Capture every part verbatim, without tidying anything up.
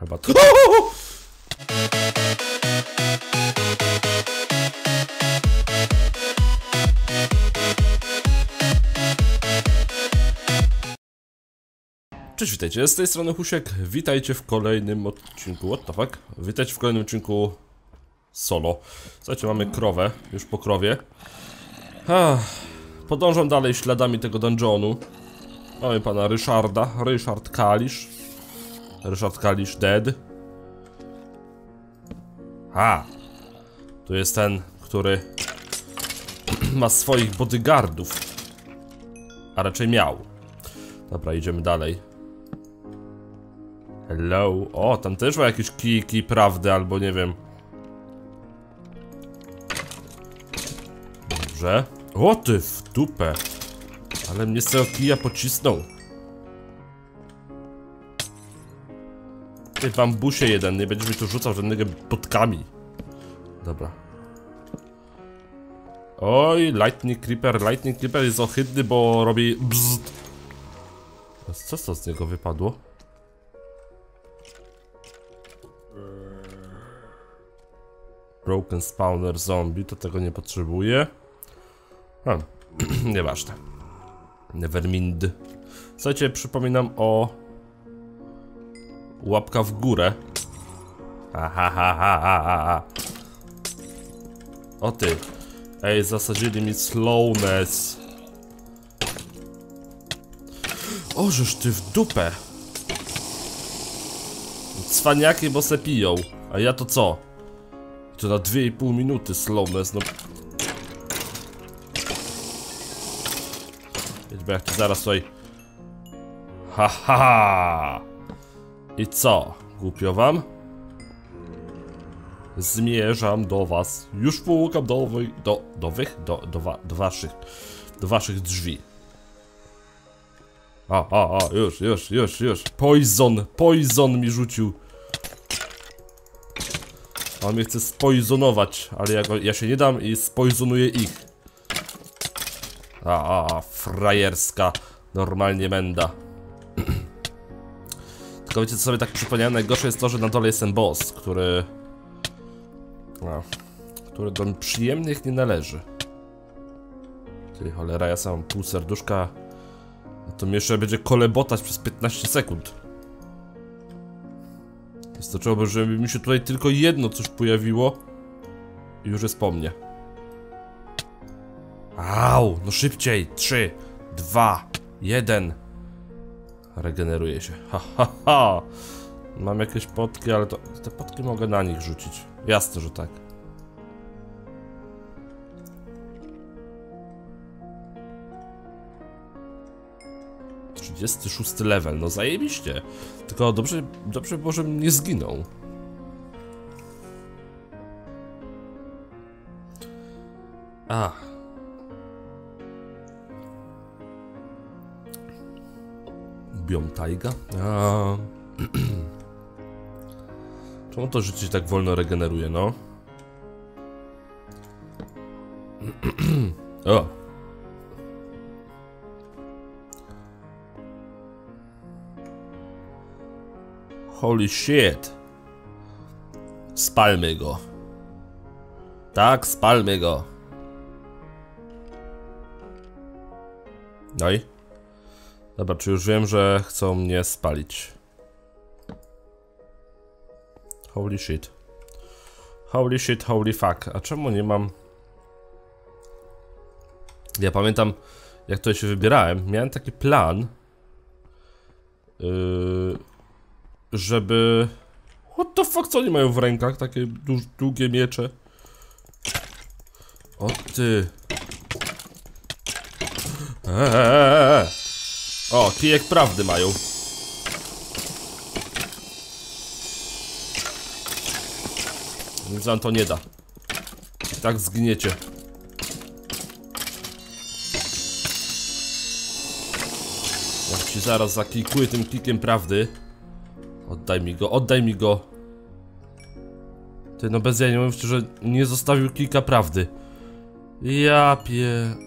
Chyba to... Cześć, witajcie, z tej strony Husiek, witajcie w kolejnym odcinku, what the fuck? Witajcie w kolejnym odcinku solo. Słuchajcie, mamy krowę, już po krowie. Ah, podążam dalej śladami tego dungeonu. Mamy pana Ryszarda, Ryszard Kalisz. Ryszard Kalisz dead. A, tu jest ten, który ma swoich bodyguardów. A raczej miał. Dobra, idziemy dalej. Hello. O, tam też ma jakieś kijki, prawdy, albo nie wiem. Dobrze. O ty w dupę. Ale mnie z tego kija pocisnął. Ty bambusie jeden, nie będziesz mi tu rzucał żadnymi botkami. Dobra. Oj, Lightning Creeper, Lightning Creeper jest ohydny, bo robi bzzt. Co to z niego wypadło? Broken Spawner Zombie, to tego nie potrzebuję. A, nieważne. Nevermind. Słuchajcie, przypominam o łapka w górę. Aha, ha, ha, ha, ha. O ty. Ej, zasadzili mi slowness. O, żeż ty w dupę. Cwaniaki, bo se piją. A ja to co? To na dwie i pół minuty slowness, no. Jedźmy jak ci zaraz tutaj. Ha, ha, ha. I co? Głupio wam? Zmierzam do was. Już pukam do wych, do, do wych? Do, do, wa, do waszych, do waszych drzwi. A, a, a, już, już, już, już. Poison, poison mi rzucił. On mnie chce spoizonować, ale ja, go, ja się nie dam i spoizonuję ich. A, a, a, frajerska. Normalnie menda. Tylko wiecie co sobie tak przypomniałem? Najgorsze jest to, że na dole jest ten boss, który... No, który do przyjemnych nie należy. Ty cholera, ja sam mam pół serduszka. To mi jeszcze będzie kolebotać przez piętnaście sekund. Wystarczyłoby, żeby mi się tutaj tylko jedno coś pojawiło i już jest po mnie. Au, no szybciej. trzy, dwa, jeden. Regeneruje się. Ha, ha, ha. Mam jakieś potki, ale to te potki mogę na nich rzucić. Jasne, że tak. trzydziesty szósty level, no zajebiście. Tylko dobrze, dobrze było, żebym nie zginął. A. Biom tajga? A. Czemu to życie tak wolno regeneruje, no? O. Holy shit. Spalmy go. Tak, spalmy go. No i? Dobra, czy już wiem, że chcą mnie spalić. Holy shit. Holy shit, holy fuck. A czemu nie mam... Ja pamiętam, jak tutaj się wybierałem, miałem taki plan, yy, żeby... What the fuck, co oni mają w rękach? Takie długie miecze. O ty. Eee. O, kijek prawdy mają. Nic wam to nie da. I tak zginiecie. Jak ci zaraz zakikuję tym kikiem prawdy. Oddaj mi go, oddaj mi go. Ty, no bez ja nie mówię, że nie zostawił kika prawdy. Ja pie...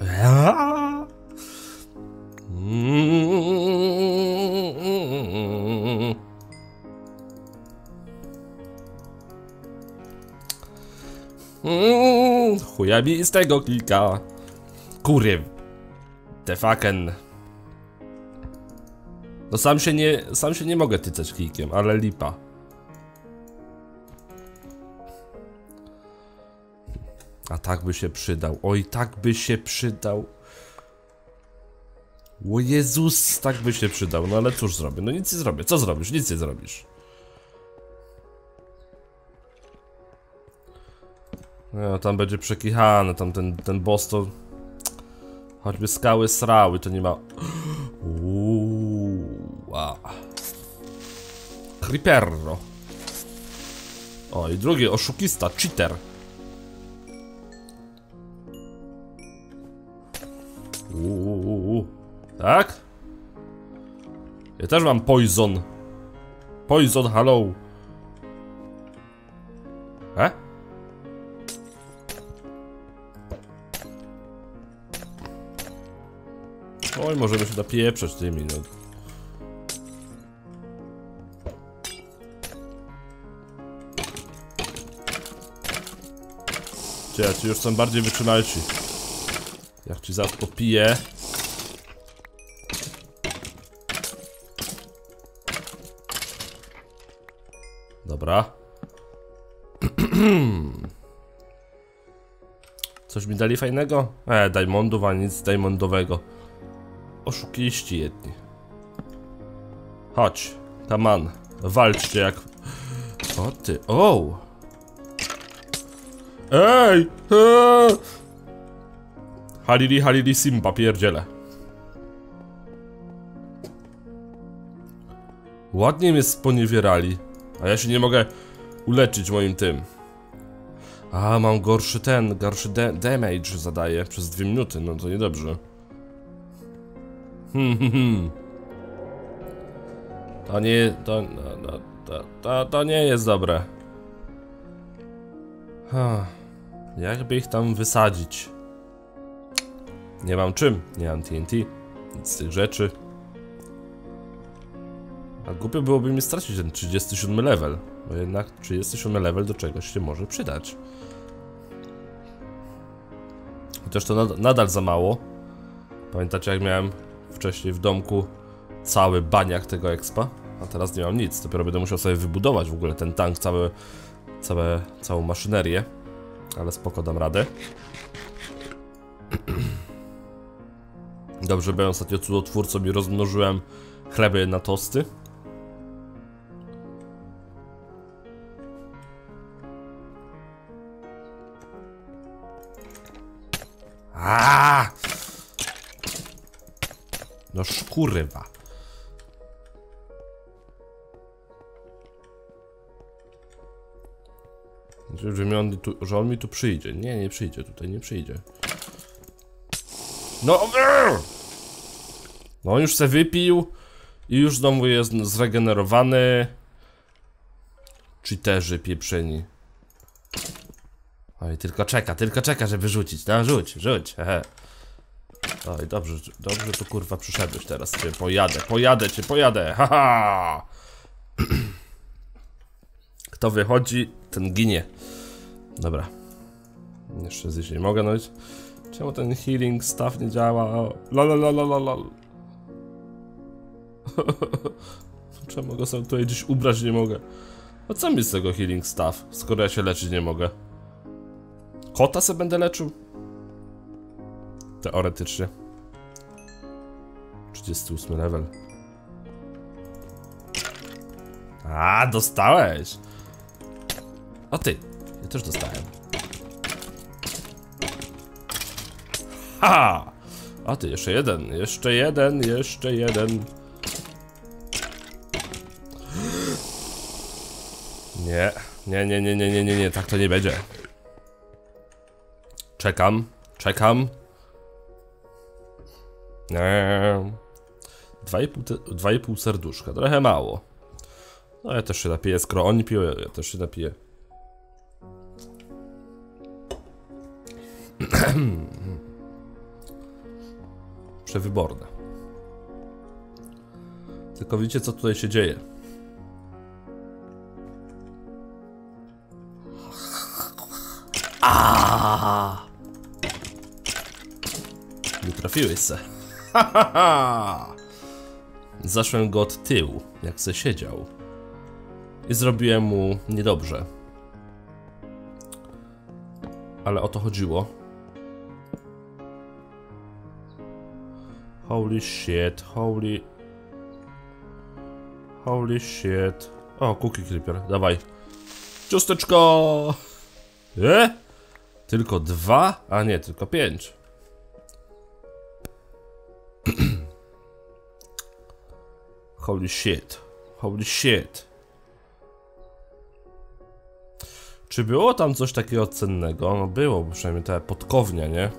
Mm, chuja mi z tego kilka. Kury. Te fucking. No sam się nie, sam się nie mogę tycać klikiem, ale lipa. A tak by się przydał. Oj, tak by się przydał. O Jezus, tak by się przydał. No ale cóż zrobię? No nic nie zrobię. Co zrobisz? Nic nie zrobisz. No, tam będzie przekichane, tam ten, ten boss to... Choćby skały srały, to nie ma... Uuu, wow. Creeperro. O, i drugi oszukista, cheater. Uuu, tak? Ja też mam poison. Poison, hello. E? Oj, możemy się napieprzeć tymi, no. Cie, ci już są bardziej wytrzymalsi. Jak ci zaraz popiję. Dobra. Coś mi dali fajnego? E, diamondów, a nic diamondowego. Oszukiści jedni. Chodź, come on. Walczcie jak... O ty, o! Ej! Eee! Halili, halili, simba, pierdziele. Ładnie mnie sponiewierali. A ja się nie mogę uleczyć moim tym. A, mam gorszy ten, gorszy damage zadaję przez dwie minuty, no to niedobrze. Hmm, hmm, hmm. To nie, to, to, to, to, to nie jest dobre. Huh. Jakby ich tam wysadzić? Nie mam czym, nie mam T N T, nic z tych rzeczy. A głupio byłoby mi stracić ten trzydziesty siódmy level, bo jednak trzydziesty siódmy level do czegoś się może przydać. Chociaż to nad nadal za mało. Pamiętacie, jak miałem wcześniej w domku cały baniak tego expa, a teraz nie mam nic, dopiero będę musiał sobie wybudować w ogóle ten tank, całe, całe, całą maszynerię, ale spoko, dam radę. Dobrze, byłem ostatnio cudotwórcą i rozmnożyłem chleby na tosty. Aaaa! No szkurwa. Że, mi on tu, że on mi tu przyjdzie. Nie, nie przyjdzie tutaj, nie przyjdzie. No! No on już se wypił i już znowu jest zregenerowany. Cheaterzy pieprzeni. Oj, tylko czeka, tylko czeka, żeby rzucić. No rzuć, rzuć, hehe. Oj, dobrze, dobrze tu kurwa przyszedłeś teraz. Cię pojadę, pojadę cię, pojadę, haha! Kto wychodzi, ten ginie. Dobra. Jeszcze zjeść nie mogę, no i... Czemu ten healing staff nie działa? Lalalalalalal. Czemu go sobie tutaj gdzieś ubrać nie mogę? A co mi z tego healing staff, skoro ja się leczyć nie mogę? Kota se będę leczył? Teoretycznie. trzydziesty ósmy level. A, dostałeś! A ty, ja też dostałem. Ha! A ty, jeszcze jeden, jeszcze jeden, jeszcze jeden. Nie, nie, nie, nie, nie, nie, nie, nie, tak to nie będzie. Czekam, czekam. Nie. Dwa i pół serduszka, trochę mało. No ja też się napiję, skoro oni piją, ja też się napiję. Przewyborne. Tylko widzicie, co tutaj się dzieje. Aaaa! Nie trafiłeś se. Zaszłem go od tyłu, jak se siedział. I zrobiłem mu niedobrze. Ale o to chodziło. Holy shit, holy... Holy shit. O, Cookie Creeper, dawaj. Ciasteczko! E? Tylko dwa? A nie, tylko pięć. Holy shit. Holy shit. Czy było tam coś takiego cennego? No było, przynajmniej ta podkownia, nie?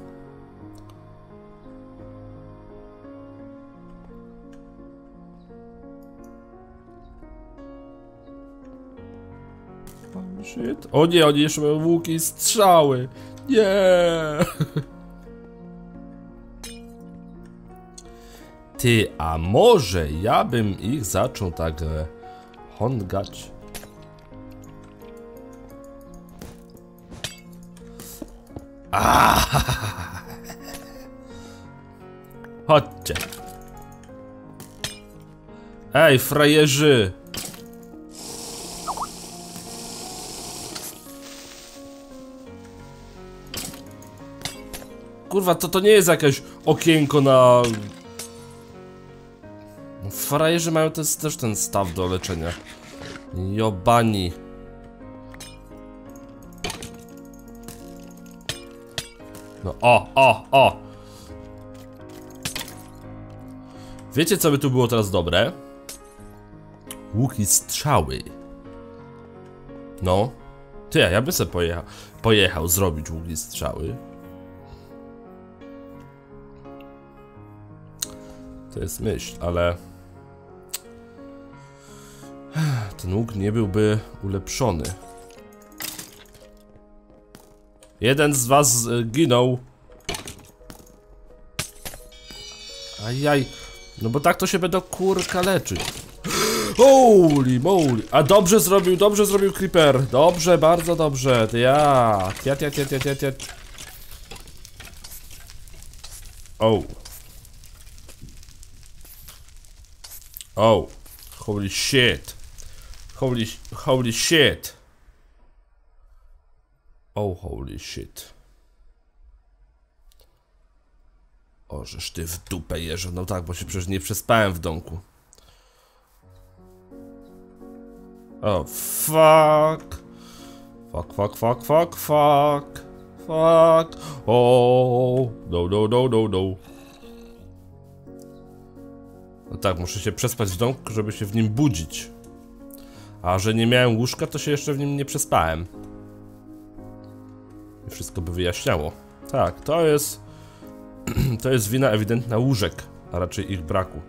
Holy shit. O nie, oni jeszcze mają łuki i strzały. Nie. Ty, a może ja bym ich zaczął tak e, hongać? Aaaa! Chodźcie. Ej, frajerzy! Kurwa, to to nie jest jakieś okienko na... Frajerzy mają też, też ten staw do leczenia. Jobani. No o, o, o! Wiecie, co by tu było teraz dobre? Łuki strzały. No. Ty, ja bym sobie pojechał, pojechał zrobić łuki strzały. To jest myśl, ale... Ten łuk nie byłby ulepszony. Jeden z was ginął. Ajaj. No bo tak to się będą kurka leczyć. Holy moly. A dobrze zrobił, dobrze zrobił Creeper. Dobrze, bardzo dobrze. Ja. Tiat, tiat, tiat, tiat, tiat. O. Oh, holy shit. Holy, holy shit. Oh, holy shit. O, żeż ty w dupę jeżdżę. No tak, bo się przecież nie przespałem w domku. O, fuck. Fuck, fuck, fuck, fuck, fuck. Fuck. O, no, no, no, no, no. No tak, muszę się przespać w domku, żeby się w nim budzić. A że nie miałem łóżka, to się jeszcze w nim nie przespałem. I wszystko by wyjaśniało. Tak, to jest... to jest wina ewidentna łóżek, a raczej ich braku.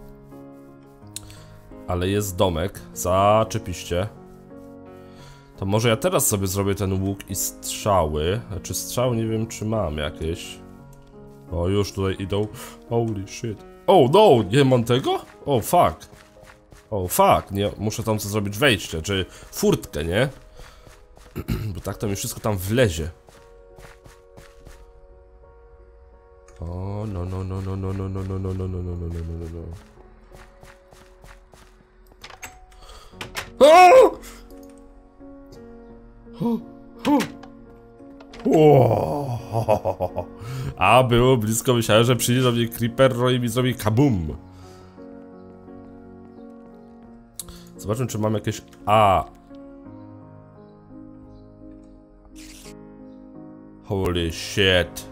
Ale jest domek, zaczepiście. To może ja teraz sobie zrobię ten łuk i strzały. Znaczy strzały nie wiem, czy mam jakieś. O, już tutaj idą. Holy shit. Oh no, nie mam tego? Oh fuck. Oh fuck, nie, muszę tam co zrobić wejście, czy furtkę, nie? Bo tak to mi wszystko tam wlezie. O, no, no, no, no, no, no, no, no, no, no, no, no, no, no, no, no. A było blisko, myślałem, że przyjdzie do mnie Creeper i mi zrobi kabum. Zobaczmy, czy mam jakieś... A. Holy shit.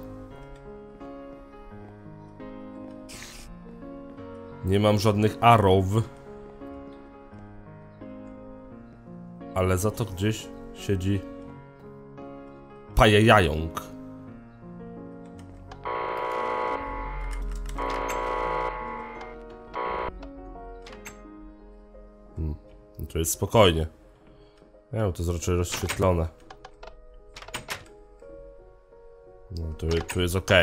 Nie mam żadnych arrow. Ale za to gdzieś siedzi pajajająk. Hmm. To jest spokojnie. Nie wiem, to jest raczej rozświetlone. No, tu, tu jest ok.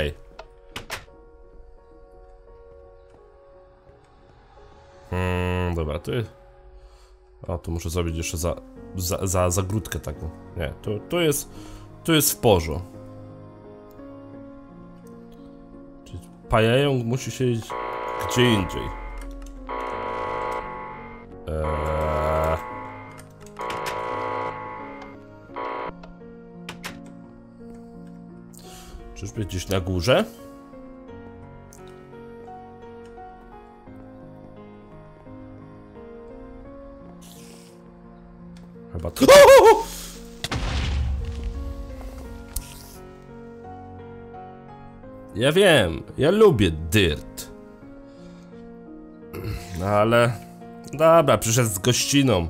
Hmm, dobra, tu jest... A, tu muszę zrobić jeszcze za, za, za zagródkę taką. Nie, tu, tu jest... Tu jest w porządku. Czyli pająk musi siedzieć gdzie indziej. Eee... Czyżby gdzieś na górze? Chyba to... Ja wiem, ja lubię dirt. No ale... Dobra, przyszedł z gościną.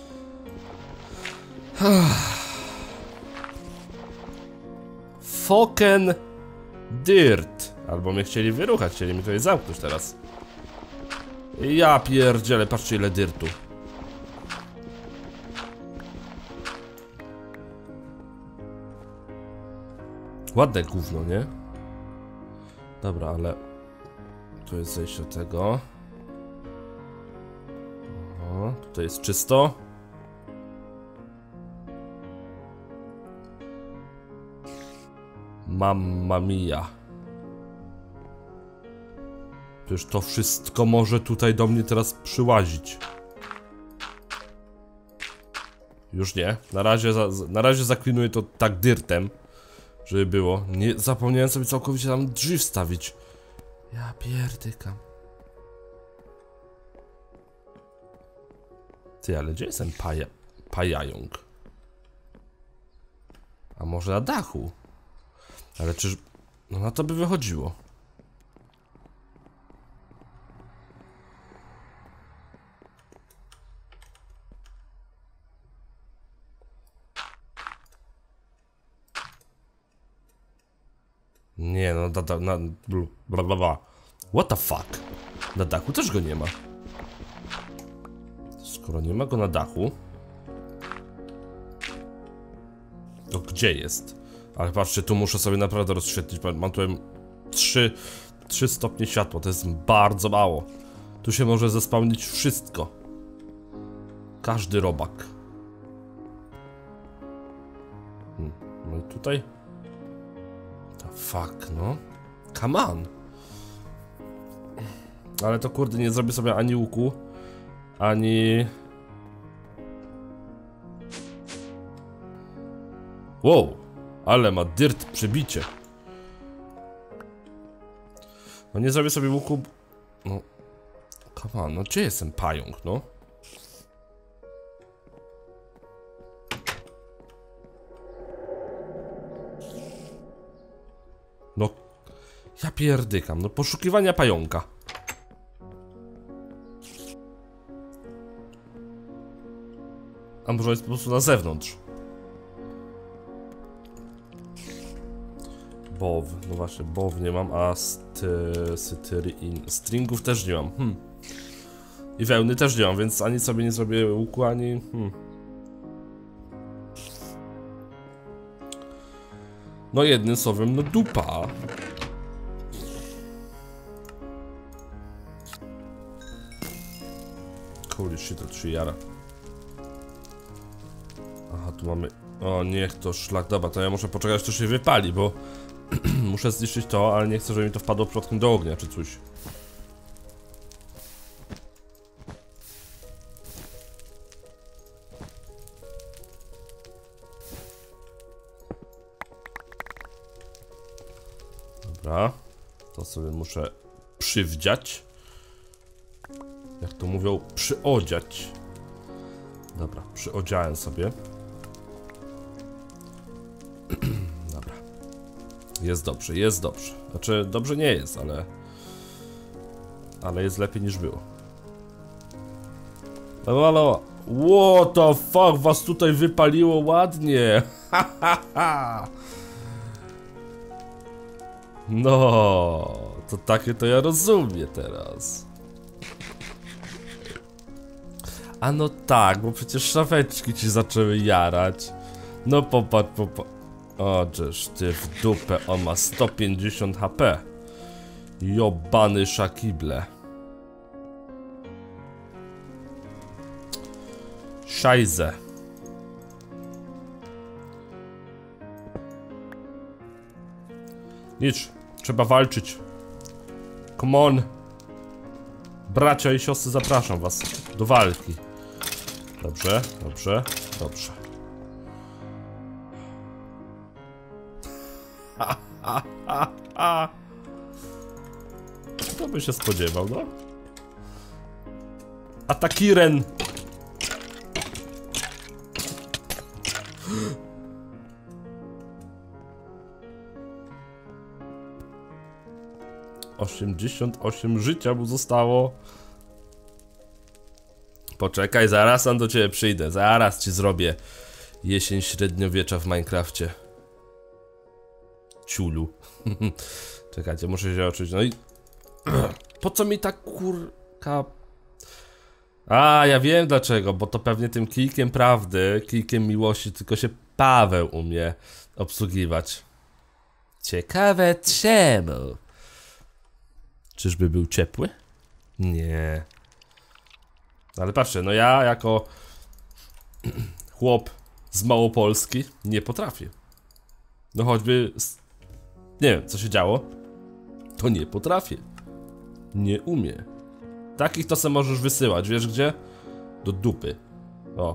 Fucking dirt. Albo mnie chcieli wyruchać, chcieli mi tutaj zamknąć teraz. Ja pierdzielę, patrzcie ile dirtu. Ładne gówno, nie? Dobra, ale... Tu jest zejście do tego. O, tutaj jest czysto. Mamma mia. Przecież to wszystko może tutaj do mnie teraz przyłazić. Już nie. Na razie, za, na razie zaklinuję to tak dirtem, żeby było. Nie zapomniałem sobie całkowicie tam drzwi wstawić. Ja pierdykam. Ty, ale gdzie jest ten paja, pajająk? A może na dachu? Ale czyż... No na to by wychodziło. Nie no, na, na, na bla bla bla. What the fuck? Na dachu też go nie ma. Skoro nie ma go na dachu, to gdzie jest? Ale patrzcie, tu muszę sobie naprawdę rozświetlić. Mam tutaj trzy stopnie światła, to jest bardzo mało. Tu się może zespałnić wszystko. Każdy robak. Hmm. No i tutaj. The fuck, no. Come on. Ale to kurde, nie zrobię sobie ani łuku, ani... Wow, ale ma dirt przebicie. No nie zrobię sobie łuku... No... Come on, no gdzie jest ten pająk, no? No... Ja pierdykam, no poszukiwania pająka. A może jest po prostu na zewnątrz. Bow, no właśnie, bow nie mam, a styrin, stringów też nie mam, hmm. I wełny też nie mam, więc ani sobie nie zrobię łuku, ani... Hmm. No jednym słowem, no dupa. Holy shit, to trzy jara. Aha, tu mamy... O, niech to szlak. Dobra, to ja muszę poczekać, aż to się wypali, bo... muszę zniszczyć to, ale nie chcę, żeby mi to wpadło przypadkiem do ognia, czy coś. Dobra. To sobie muszę przywdziać. Jak to mówią, przyodziać. Dobra, przyodziałem sobie. Dobra. Jest dobrze, jest dobrze. Znaczy, dobrze nie jest, ale... Ale jest lepiej niż było. Halo, what the fuck, was tutaj wypaliło ładnie. Ha, ha, ha. No, to takie to ja rozumiem teraz. A no tak, bo przecież szafeczki ci zaczęły jarać. No popatrz, popatrz. O, żeż ty w dupę, on ma sto pięćdziesiąt H P. Jobany szakible. Szajze. Nic, trzeba walczyć. Come on. Bracia i siostry, zapraszam was do walki. Dobrze, dobrze, dobrze. Ha, ha, ha, ha. Kto by się spodziewał, no? Atakiren! osiemdziesiąt osiem życia mu zostało. Poczekaj, zaraz tam do ciebie przyjdę. Zaraz ci zrobię jesień średniowiecza w Minecrafcie. Ciulu. Czekajcie, muszę się oczyć. No i... Po co mi ta kurka... A, ja wiem dlaczego, bo to pewnie tym kijkiem prawdy, kijkiem miłości, tylko się Paweł umie obsługiwać. Ciekawe czemu. Czyżby był ciepły? Nie. Ale patrzcie, no ja jako chłop z Małopolski nie potrafię. No choćby... Nie wiem, co się działo. To nie potrafię. Nie umie. Takich to se możesz wysyłać, wiesz gdzie? Do dupy. O.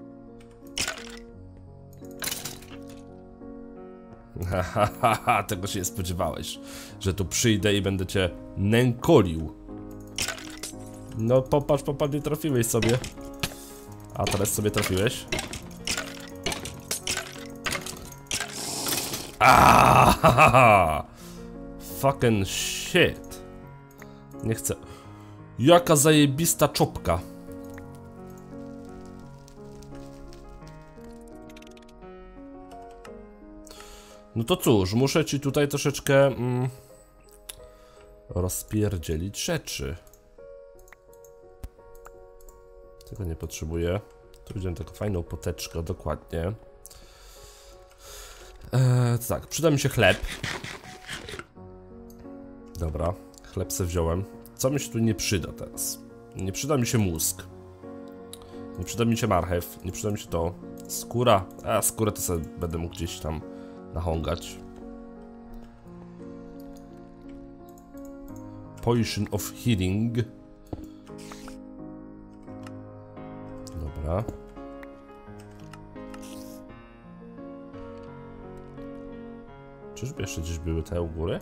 Ha, ha, ha, ha, tego się nie spodziewałeś, że tu przyjdę i będę cię nękolił. No popatrz, popatrz, nie trafiłeś sobie. A teraz sobie trafiłeś. Aaaa! Fucking shit. Nie chcę. Jaka zajebista czopka. No to cóż, muszę ci tutaj troszeczkę mm, rozpierdzielić rzeczy. Tego nie potrzebuję. Tu widziałem taką fajną poteczkę, dokładnie. Eee, tak, przyda mi się chleb. Dobra, chleb se wziąłem. Co mi się tu nie przyda teraz? Nie przyda mi się mózg. Nie przyda mi się marchew. Nie przyda mi się to. Skóra. A, skórę to sobie będę mógł gdzieś tam nachągać. Potion of healing. Dobra. Czyżby jeszcze gdzieś były te u góry?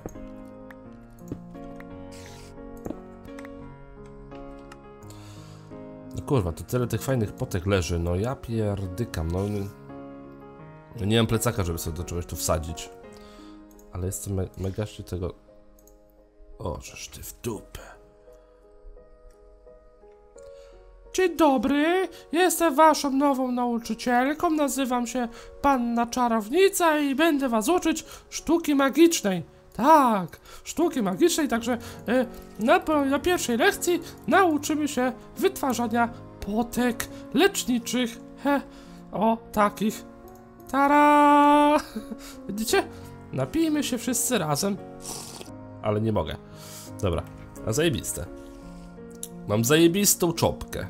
No kurwa, to tyle tych fajnych potek leży, no ja pierdykam, no... Nie mam plecaka, żeby sobie do czegoś tu wsadzić. Ale jestem me mega się tego... O, żeż ty w dupę. Dzień dobry, jestem waszą nową nauczycielką, nazywam się Panna Czarownica i będę was uczyć sztuki magicznej. Tak, sztuki magicznej, także y, na, na pierwszej lekcji nauczymy się wytwarzania potek leczniczych. He, o, takich. Tara! Widzicie? Napijmy się wszyscy razem. Ale nie mogę. Dobra, a zajebiste. Mam zajebistą czopkę.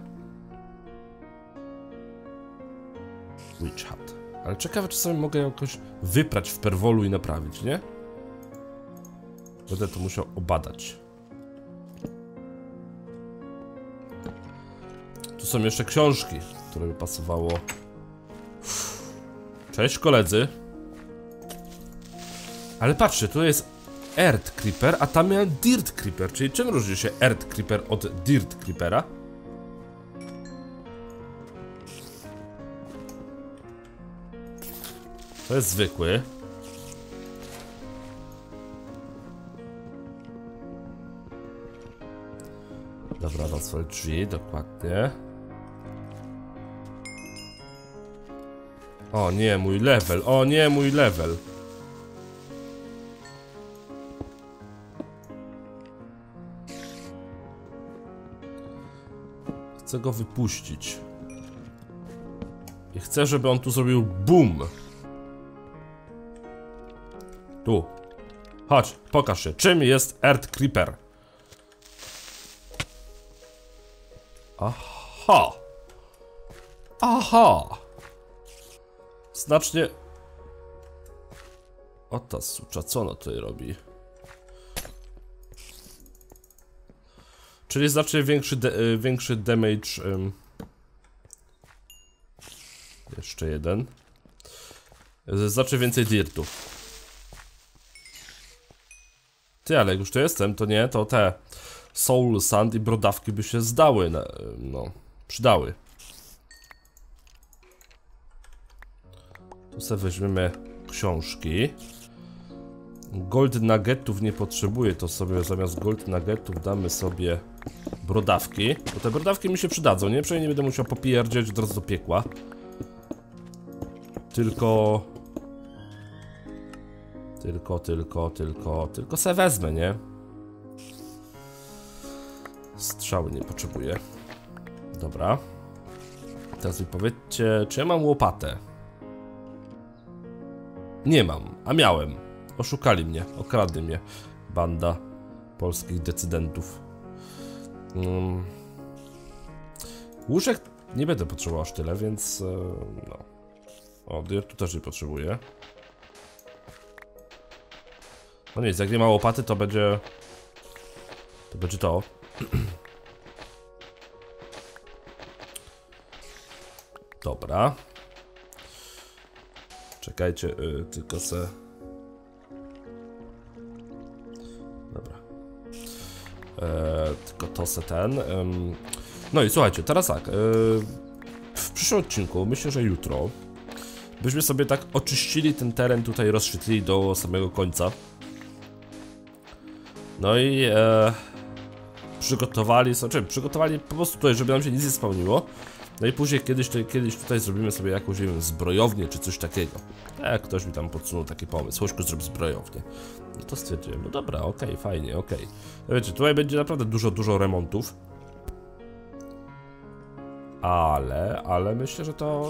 Witch Hat. Ale ciekawe, czy sobie mogę jakoś wyprać w perwolu i naprawić, nie? Będę to musiał obadać. Tu są jeszcze książki, które by pasowało. Cześć koledzy. Ale patrzcie, tu jest Earth Creeper, a tam miałem Dirt Creeper. Czyli czym różni się Earth Creeper od Dirt Creepera? To jest zwykły. Dobra, rozwal drzwi, dokładnie. O nie, mój level, o nie, mój level. Chcę go wypuścić. I chcę, żeby on tu zrobił BOOM. Tu. Chodź, pokaż się, czym jest Earth Creeper. Aha. Aha. Znacznie... O ta sucza, co ona tutaj robi? Czyli znacznie większy, de większy damage. Um. Jeszcze jeden. Znacznie więcej dirtu. Ty, ale jak już tu jestem, to nie, to te Soul Sand i brodawki by się zdały, no, przydały. Tu sobie weźmiemy książki. Gold nuggetów nie potrzebuję, to sobie zamiast gold nuggetów damy sobie brodawki. Bo te brodawki mi się przydadzą, nie? Przynajmniej nie będę musiał popierdzieć od razu do piekła. Tylko... Tylko, tylko, tylko, tylko se wezmę, nie? Strzały nie potrzebuję. Dobra. Teraz mi powiedzcie, czy ja mam łopatę? Nie mam, a miałem. Oszukali mnie, okradli mnie. Banda polskich decydentów. Hmm. Łóżek nie będę potrzebował aż tyle, więc... no. O, tu też nie potrzebuję. No nic, jak nie ma łopaty, to będzie... To będzie to. Dobra. Czekajcie, yy, tylko se... Dobra. Eee, tylko to se ten. Ym... No i słuchajcie, teraz tak. Yy, w przyszłym odcinku, myślę, że jutro, byśmy sobie tak oczyścili ten teren tutaj, rozświetlili do samego końca. No i e, przygotowali, znaczy przygotowali po prostu tutaj, żeby nam się nic nie spełniło. No i później kiedyś, kiedyś tutaj zrobimy sobie jakąś, nie wiem, zbrojownię czy coś takiego. Jak ktoś mi tam podsunął taki pomysł, Łośku, zrób zbrojownię. No to stwierdziłem, no dobra, okej, okay, fajnie, okej. Okay. No wiecie, tutaj będzie naprawdę dużo, dużo remontów. Ale, ale myślę, że to...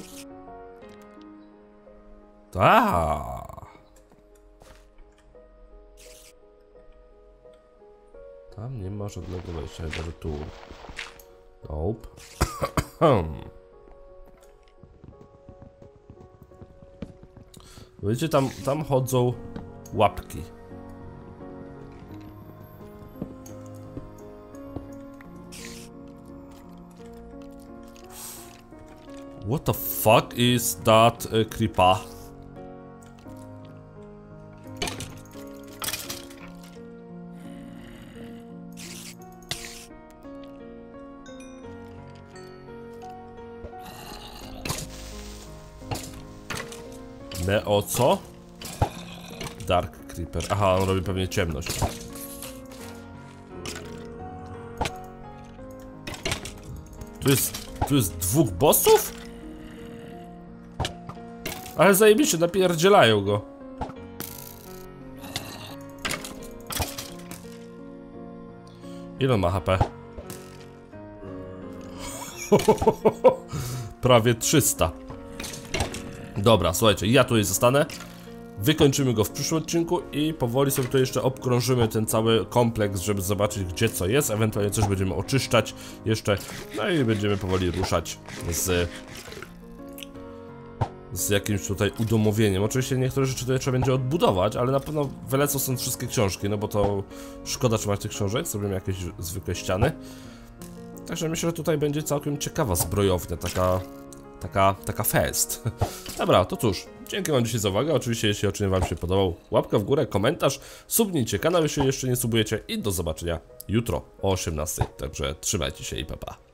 Aaaa! Tam nie ma żadnego wejścia, chyba że tu. Nope. Wiecie, tam, tam chodzą łapki. What the fuck is that uh, creeper? Neo co? Dark Creeper. Aha, on robi pewnie ciemność. Tu jest... Tu jest dwóch bossów? Ale zajebiście, napierdzielają go. Ile on ma H P? Prawie trzysta. Dobra, słuchajcie, ja tutaj zostanę. Wykończymy go w przyszłym odcinku i powoli sobie tutaj jeszcze obkrążymy ten cały kompleks, żeby zobaczyć, gdzie co jest. Ewentualnie coś będziemy oczyszczać jeszcze. No i będziemy powoli ruszać z... z jakimś tutaj udomowieniem. Oczywiście niektóre rzeczy tutaj trzeba będzie odbudować, ale na pewno wylecą stąd wszystkie książki, no bo to szkoda trzymać tych książek, zrobimy jakieś zwykłe ściany. Także myślę, że tutaj będzie całkiem ciekawa zbrojownia, taka... Taka, taka fest. Dobra, to cóż, dzięki wam dzisiaj za uwagę. Oczywiście, jeśli odcinek wam się podobał, łapka w górę, komentarz, subnijcie kanał, jeśli jeszcze nie subujecie i do zobaczenia jutro o osiemnastej. Także trzymajcie się i pa pa.